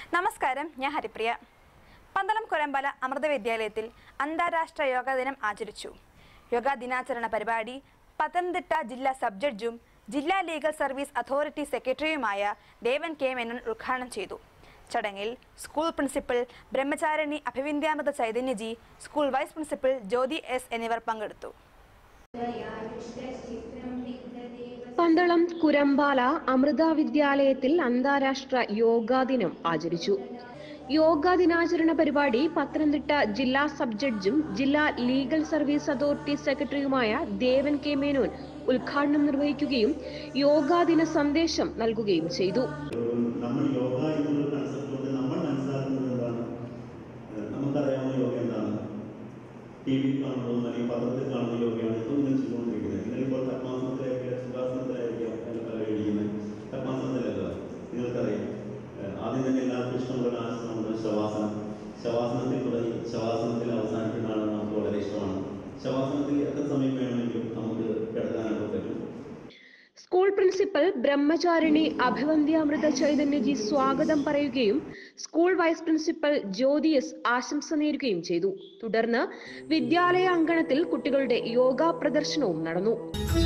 നമസ്കാരം, ഞാൻ ഹരിപ്രിയ. പന്തളം കുരമ്പാല അമൃത വിദ്യാലയത്തിൽ അന്താരാഷ്ട്ര യോഗാ ദിനം ആചരിച്ചു. യോഗാ ദിനാചരണ പരിപാടി പത്തനംതിട്ട ജില്ലാ സബ് ജഡ്ജും ജില്ലാ ലീഗൽ സർവീസ് അതോറിറ്റി സെക്രട്ടറിയുമായ ദേവൻ കെ മേനോൻ ഉദ്ഘാടനം ചെയ്തു. ചടങ്ങിൽ school principal Brahmacharini Abhivindyamrita Chaitanyaji, school vice principal Jyothi S എന്നിവർ പങ്കെടുത്തു. പന്തളം കുരമ്പാല അമൃത വിദ്യാലയത്തിൽ അന്താരാഷ്ട്ര യോഗാ ദിനം ആചരിച്ചു. യോഗാ ദിനാചരണ പരിപാടി പത്തനംതിട്ട ജില്ലാ സബ് ജഡ്ജും ജില്ലാ ലീഗൽ സർവീസ് അതോറിറ്റി സെക്രട്ടറിയുമായ ദേവൻ കെ മേനോൻ ഉദ്ഘാടനം നിർവഹിക്കുകയും യോഗാ ദിന സന്ദേശം നൽകുകയും ചെയ്തു. ടിവിയിൽ കാണുന്നതും അല്ലെങ്കിൽ പത്രത്തിൽ കാണുന്ന യോഗയാണ് ഇപ്പോൾ നിങ്ങൾ ചെയ്തുകൊണ്ടിരിക്കുന്നത്. നിങ്ങളിപ്പോൾ തത്മാസനത്തിലായിരിക്കും, സുഖാസനത്തിലായിരിക്കും പല കഴിയുന്നത്. തത്മാസനത്തിലല്ല, നിങ്ങൾക്കറിയാം. ആദ്യം തന്നെ എല്ലാവർക്കും ഇഷ്ടമുള്ള ആസനമുണ്ട് ശവാസനം. ശവാസനത്തിൽ തുടങ്ങി ശവാസനത്തിൽ അവസാനിക്കുന്നതാണ് നമുക്ക് വളരെ ഇഷ്ടമാണ്. ശവാസനത്തിൽ എത്ര സമയം വേണമെങ്കിലും നമുക്ക് കിടക്കാനായിട്ട് പറ്റും. സ്കൂൾ പ്രിൻസിപ്പൽ ബ്രഹ്മചാരിണി അഭിവന്ദ്യാമൃത ചൈതന്യജി സ്വാഗതം പറയുകയും school vice principal Jyothi S ആശംസ നേരുകയും ചെയ്തു. തുടർന്ന് വിദ്യാലയ അങ്കണത്തിൽ കുട്ടികളുടെ യോഗാ പ്രദർശനവും നടന്നു.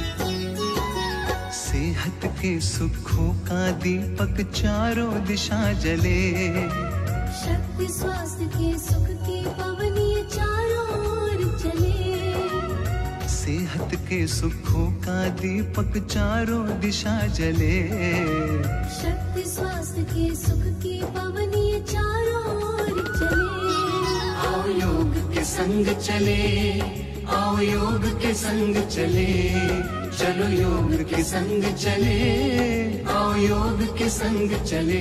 सेहत के सुखों का दीपक चारों दिशा जले, शक्ति स्वास्थ्य के सुख की पवनी चारों ओर चले। सेहत के सुखों का दीपक चारों दिशा जले, शक्ति स्वास्थ्य के सुख की पवनी चारों ओर चले। आओ योग के संग चले, आओ योग के संग चले, चलो योग के संग चले, आओ योग के संग चले।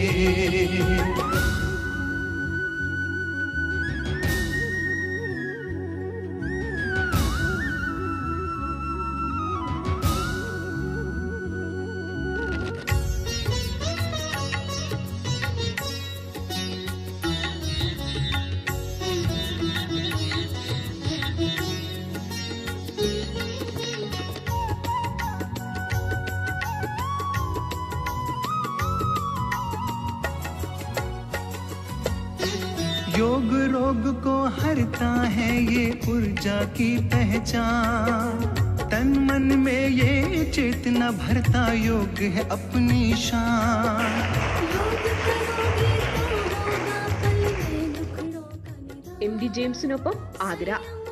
योग रोग को हरता है ये ऊर्जा की पहचान, तन मन में ये चेतना भरता योग है अपनी शान। MD ജെയിംസിനൊപ്പം ആതിര.